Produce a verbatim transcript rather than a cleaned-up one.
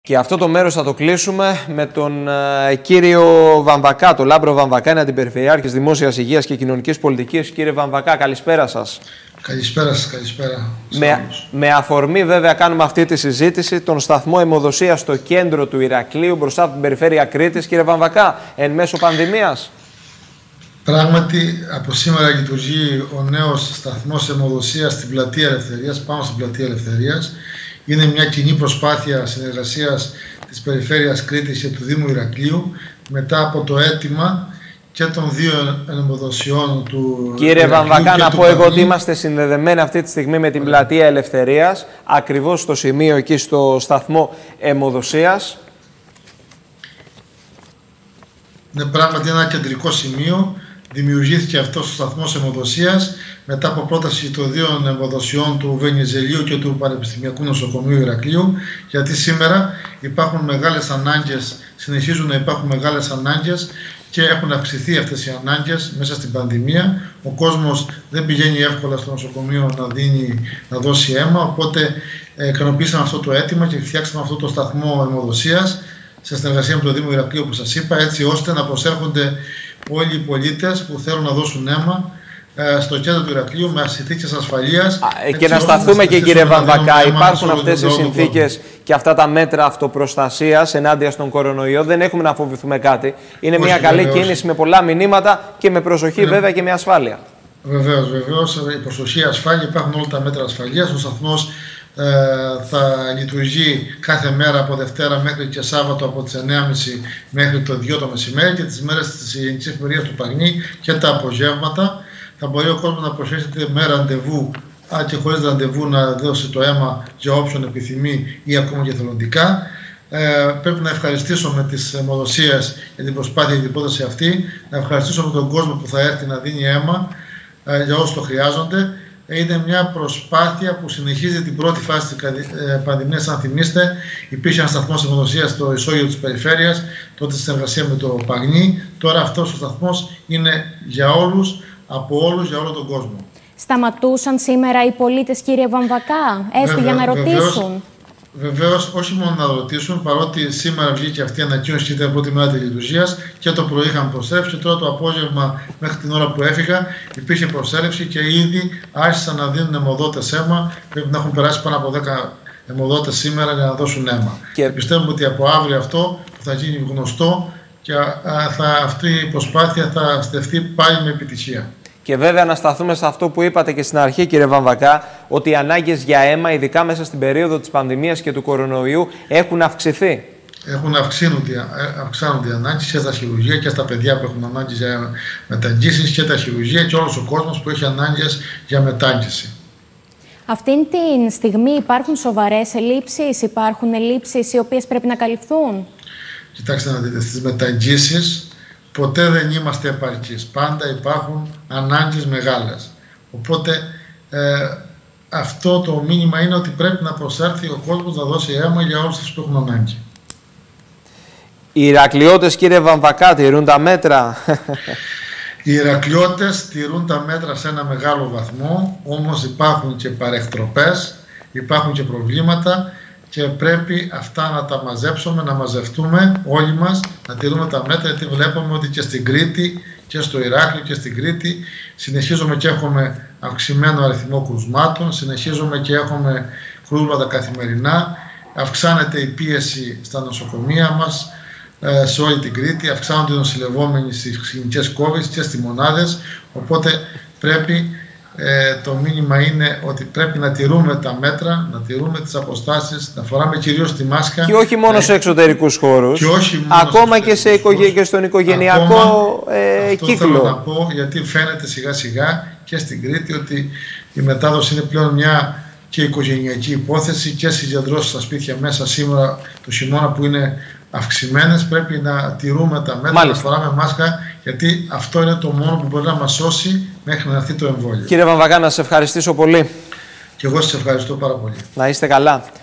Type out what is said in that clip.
Και αυτό το μέρος θα το κλείσουμε με τον ε, κύριο Βαμβακά, τον Λάμπρο Βαμβακά, είναι αντιπεριφερειάρχης Δημόσιας Υγείας και Κοινωνικής Πολιτικής. Κύριε Βαμβακά, καλησπέρα σας. Καλησπέρα σας, καλησπέρα. Με, με αφορμή βέβαια κάνουμε αυτή τη συζήτηση, τον σταθμό αιμοδοσίας στο κέντρο του Ηρακλείου, μπροστά από την περιφέρεια Κρήτης. Κύριε Βαμβακά, εν μέσω πανδημίας. Πράγματι, από σήμερα λειτουργεί ο νέος σταθμός αιμοδοσίας στην Πλατεία Ελευθερίας, πάνω στην Πλατεία Ελευθερίας. Είναι μια κοινή προσπάθεια συνεργασίας της Περιφέρειας Κρήτης και του Δήμου Ηρακλείου μετά από το αίτημα και των δύο αιμοδοσιών του. Κύριε Βαμβακά, να πω εγώ ότι είμαστε συνδεδεμένοι αυτή τη στιγμή με την Πλατεία Ελευθερίας, ακριβώς στο σημείο εκεί στο σταθμό αιμοδοσίας. Είναι πράγματι ένα κεντρικό σημείο. Δημιουργήθηκε αυτός ο σταθμός αιμοδοσίας μετά από πρόταση των δύο αιμοδοσιών του Βενιζελίου και του Πανεπιστημιακού Νοσοκομείου Ηρακλείου, γιατί σήμερα υπάρχουν μεγάλες ανάγκες, συνεχίζουν να υπάρχουν μεγάλες ανάγκες και έχουν αυξηθεί αυτές οι ανάγκες μέσα στην πανδημία. Ο κόσμος δεν πηγαίνει εύκολα στο νοσοκομείο να, δίνει, να δώσει αίμα, οπότε ε, ικανοποίησαμε αυτό το αίτημα και φτιάξαμε αυτό το σταθμό αιμοδοσίας σε συνεργασία με το Δήμο Ηρακλείου, που σας είπα, έτσι ώστε να προσέρχονται όλοι οι πολίτες που θέλουν να δώσουν αίμα ε, στο κέντρο του Ηρακλείου με συνθήκες ασφαλείας. Και να σταθούμε και, κύριε Βαμβακά, υπάρχουν αυτές οι συνθήκες και αυτά τα μέτρα αυτοπροστασίας ενάντια στον κορονοϊό. Δεν έχουμε να φοβηθούμε κάτι. Είναι όχι, μια καλή βεβαίως κίνηση με πολλά μηνύματα και με προσοχή, είναι βέβαια, και με ασφάλεια. Βεβαίως, βεβαίως. Η προσοχή, ασφάλεια, υπάρχουν όλα τα μέτρα ασφαλείας. Ο σταθμός ε, θα λειτουργεί κάθε μέρα από Δευτέρα μέχρι και Σάββατο από τις εννιά και μισή μέχρι το δύο το μεσημέρι, και τις μέρες της Γενικής Εφημερίας του Παγνή και τα απογεύματα. Θα μπορεί ο κόσμος να προσθέσει με ραντεβού α, και χωρίς ραντεβού να δώσει το αίμα για όποιον επιθυμεί ή ακόμα και θελοντικά. Ε, πρέπει να ευχαριστήσω με τις αιμοδοσίες για την προσπάθεια και την υπόθεση αυτή. Να ευχαριστήσω με τον κόσμο που θα έρθει να δίνει αίμα ε, για όσους το χρειάζονται. Είναι μια προσπάθεια που συνεχίζει την πρώτη φάση της πανδημίας. Αν θυμίστε, υπήρχε ένα σταθμός αιμοδοσίας στο ισόγειο της περιφέρειας, τότε στη συνεργασία με το Παγνή. Τώρα αυτός ο σταθμός είναι για όλους, από όλους, για όλο τον κόσμο. Σταματούσαν σήμερα οι πολίτες, κύριε Βαμβακά, έστω για να ρωτήσουν? Βεβαίως, όχι μόνο να ρωτήσουν, παρότι σήμερα βγήκε αυτή η ανακοίνωση και ήταν πρώτη μέρα της λειτουργίας και το πρωί είχαν προσθέσει, και τώρα το απόγευμα μέχρι την ώρα που έφυγα υπήρχε προσέλευση και ήδη άρχισαν να δίνουν αιμοδότες αίμα. Πρέπει να έχουν περάσει πάνω από δέκα αιμοδότες σήμερα για να δώσουν αίμα. Και πιστεύουμε ότι από αύριο αυτό θα γίνει γνωστό και θα, αυτή η προσπάθεια θα στεφθεί πάλι με επιτυχία. Και βέβαια να σταθούμε σε αυτό που είπατε και στην αρχή, κύριε Βαμβακά, ότι οι ανάγκες για αίμα, ειδικά μέσα στην περίοδο της πανδημίας και του κορονοϊού, έχουν αυξηθεί. Έχουν αυξάνονται, αυξάνονται οι ανάγκες και στα χειρουργεία και στα παιδιά που έχουν ανάγκες για μεταγγίσεις και τα χειρουργεία και όλος ο κόσμος που έχει ανάγκες για μετάγγιση. Αυτήν την στιγμή υπάρχουν σοβαρές ελλείψεις, υπάρχουν ελλείψεις οι οποίες πρέπει να καλυφθούν? Κοιτάξτε να δείτε, στις μεταγγίσεις ποτέ δεν είμαστε επαρκείς. Πάντα υπάρχουν ανάγκες μεγάλες. Οπότε ε, αυτό το μήνυμα είναι ότι πρέπει να προσέρθει ο κόσμος να δώσει αίμα για όλους αυτούς που έχουν ανάγκη. Οι Ηρακλειώτες, κύριε Βαμβακά, τηρούν τα μέτρα? Οι Ηρακλειώτες τηρούν τα μέτρα σε ένα μεγάλο βαθμό, όμως υπάρχουν και παρεκτροπές, υπάρχουν και προβλήματα. Και πρέπει αυτά να τα μαζέψουμε, να μαζευτούμε όλοι μας, να τηρούμε τα μέτρα, γιατί βλέπουμε ότι και στην Κρήτη και στο Ηράκλειο και στην Κρήτη συνεχίζουμε και έχουμε αυξημένο αριθμό κρουσμάτων, συνεχίζουμε και έχουμε κρούσματα καθημερινά, αυξάνεται η πίεση στα νοσοκομεία μας, σε όλη την Κρήτη, αυξάνονται οι νοσηλευόμενοι στις κλινικές κόβες και στις μονάδες, οπότε πρέπει... Ε, το μήνυμα είναι ότι πρέπει να τηρούμε τα μέτρα, να τηρούμε τις αποστάσεις, να φοράμε κυρίως τη μάσκα. Και όχι μόνο ε, σε εξωτερικούς χώρους, και όχι μόνο ακόμα σε και, σε οικογε... και στον οικογενειακό ακόμα, ε, αυτό κύκλο. Θέλω να πω, γιατί φαίνεται σιγά σιγά και στην Κρήτη ότι η μετάδοση είναι πλέον μια και οικογενειακή υπόθεση και συγκεντρώσεις στα σπίτια μέσα σήμερα το χειμώνα που είναι αυξημένες. Πρέπει να τηρούμε τα μέτρα, μάλιστα, να φοράμε μάσκα, γιατί αυτό είναι το μόνο που μπορεί να μας σώσει μέχρι να έρθει το εμβόλιο. Κύριε Βαμβακά, να σας ευχαριστήσω πολύ. Και εγώ σας ευχαριστώ πάρα πολύ. Να είστε καλά.